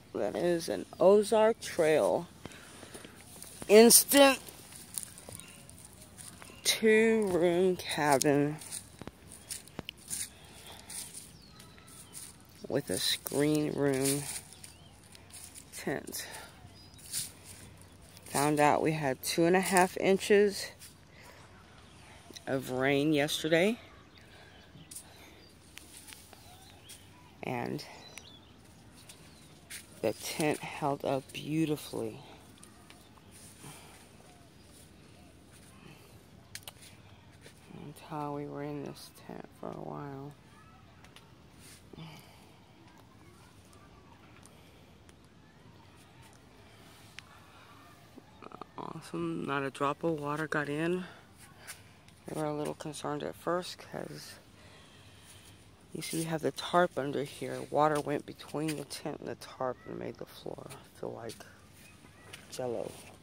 That is an Ozark Trail instant 2-room cabin with a screen room tent. Found out we had 2.5 inches of rain yesterday, and the tent held up beautifully. Until we were in this tent for a while. Awesome. Not a drop of water got in. We were a little concerned at first because you see we have the tarp under here. Water went between the tent and the tarp and made the floor feel like jello.